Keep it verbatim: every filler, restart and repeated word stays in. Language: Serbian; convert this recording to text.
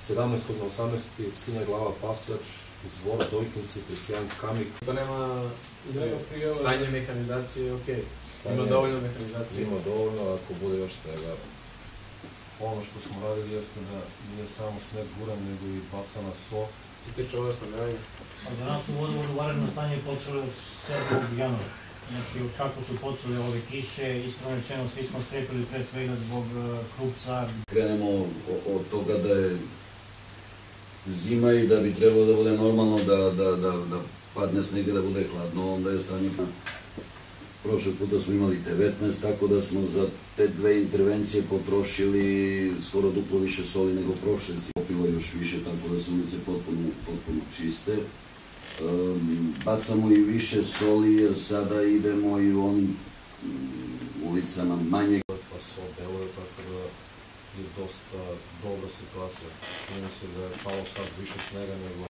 sedamnaestog na osamnaesti Sinja glava Pasjač, Zvor, Dojkinci, Krisijan, Kamik. To nema stanje mehanizacije, ok. Ima dovoljno mehanizacije. Ima dovoljno, ako bude još svega. Ono što smo radili jeste da nije samo sneg guran, nego i bacana so. Ti tiče ove snagavanje? Za nas u vodovodu vanredno stanje je počelo od sedmog januara. Znači, kako su počele ove kiše, iskreno rečeno, svi smo strepili pre svega zbog krupca. Krenemo od toga da je zima i da bi trebalo da bude normalno da padne sneg i da bude hladno, onda je stanje. Prošle puta smo imali devetnaest, tako da smo za te dve intervencije potrošili skoro duplo više soli nego prošle. Popilo još više, tako da su ulice potpuno čiste. Bacamo i više soli jer sada idemo i u onim ulicama manje. Pa so deluje, tako da je dosta dobra situacija. Čini se da je palo sad više snega nego